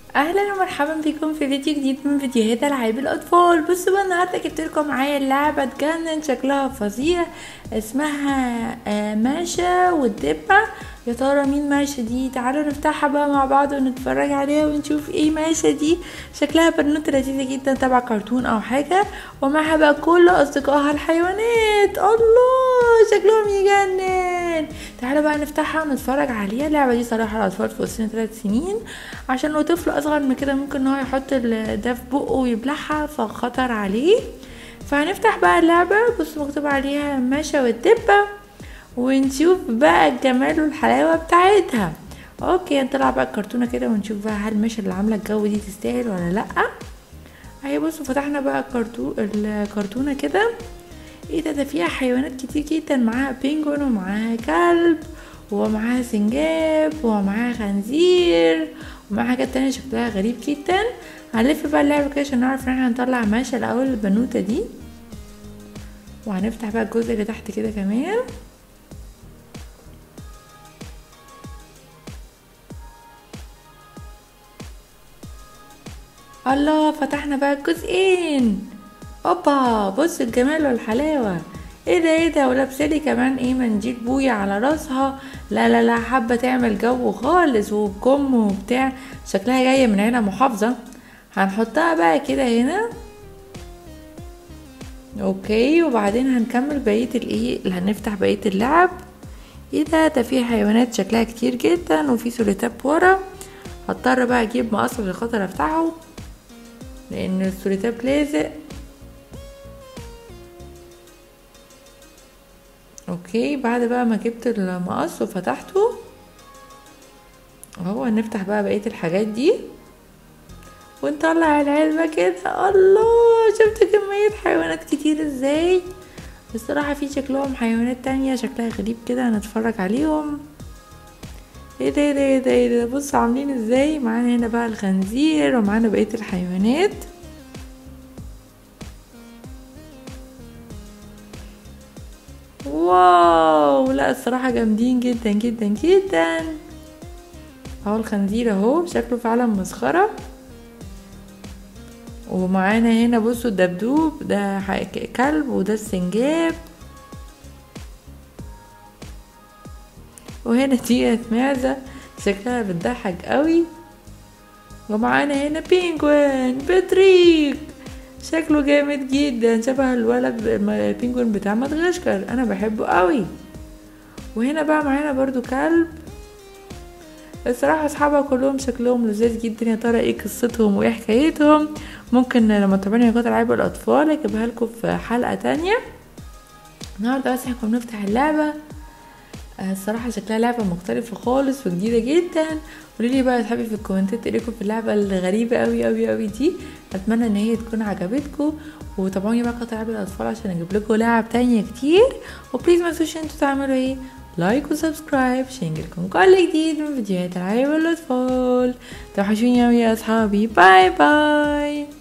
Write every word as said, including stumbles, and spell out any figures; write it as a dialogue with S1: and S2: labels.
S1: اهلا ومرحبا بكم في فيديو جديد من فيديوهات العاب الاطفال. بصوا بقى النهارده جبت لكم معايا لعبه تجنن، شكلها فظيع، اسمها آه ماشا والدبه. يا ترى مين ماشا دي؟ تعالوا نفتحها بقى مع بعض ونتفرج عليها ونشوف ايه ماشا دي. شكلها بنوته لذيذه جدا تبع كرتون او حاجه، ومعها بقى كل اصدقائها الحيوانات. الله شكلهم يجنن. تعالوا بقى نفتحها ونتفرج عليها. اللعبه دي صراحه الاطفال فوق سن ثلاث سنين، عشان لو طفل اصغر من كده ممكن ان هو يحط ده في بقه ويبلعها فخطر عليه. فهنفتح بقى اللعبه. بصوا مكتوب عليها ماشا والدبه، ونشوف بقى الجمال والحلاوه بتاعتها. اوكي نطلع بقى الكرتونه كده ونشوف بقى هل ماشا اللي عامله الجو دي تستاهل ولا لا. اهي بصوا فتحنا بقى الكرتو الكرتونه كده. ايه ده؟ ده فيها حيوانات كتير جدا، معاها بينجون ومعاها كلب ومعاها سنجاب ومعاها خنزير ومعاها حاجات تانية شكلها غريب جدا. هنلف بقى اللعبة كده عشان نعرف ان احنا نطلع ماشا الاول البنوتة دي، وهنفتح بقى الجزء اللي تحت كده كمان. الله فتحنا بقى الجزئين. اوبا بص الجمال والحلاوة. ايه ده ايه ده؟ ولابسالي كمان ايه منديل بويا على راسها. لا لا لا حابة تعمل جو خالص وبكم وبتاع، شكلها جاية من هنا محافظة. هنحطها بقى كده هنا. اوكي وبعدين هنكمل بقية الايه اللي هنفتح بقية اللعب. ايه ده؟ ده فيه حيوانات شكلها كتير جدا وفي سوليتاب ورا. هضطر بقى اجيب مقص عشان خاطر افتحه لان السوليتاب لازق. اوكي بعد بقى ما جبت المقص وفتحته اهو، هنفتح بقى بقية الحاجات دي ونطلع العلبة كده. الله شفت كمية حيوانات كتير ازاي. الصراحة في شكلهم حيوانات تانية شكلها غريب كده، هنتفرج عليهم. ايه ده ايه ده ايه ده, إيه ده؟ بصوا عاملين ازاي. معانا هنا بقى الخنزير ومعانا بقية الحيوانات. واو لا الصراحة جامدين جدا جدا جدا. اهو الخنزير اهو شكله فعلا مسخرة. ومعانا هنا بصوا الدبدوب ده كلب، وده السنجاب، وهنا دي معزة شكلها بتضحك قوي. ومعانا هنا بينجوين بطريق شكله جامد جدا، شبه الولد البينجوين بتاع مدغشقر، انا بحبه قوي. وهنا بقى معانا برضو كلب. الصراحة اصحابها كلهم شكلهم لذيذ جدا. يا ترى ايه قصتهم وايه حكايتهم؟ ممكن لما تتابعوني قناة العاب الاطفال اجيبها لكم في حلقة تانية. النهارده بس احنا كنا بنفتح اللعبة. الصراحة شكلها لعبة مختلفة خالص وجديدة جدا. قوليلي بقى تحبي في الكومنتات ايه رايكم في اللعبة الغريبة قوي قوي قوي دي. اتمنى ان هي تكون عجبتكم، وتابعوني بقى قناة العاب الاطفال عشان اجيب لكم لعب تانية كتير. وبليز ما تنسوش انتوا تعملوا ايه لايك وسبسكرايب عشان يجيلكم كل جديد من فيديوهات العاب الاطفال. توحشوني اوي يا اصحابي. باي باي.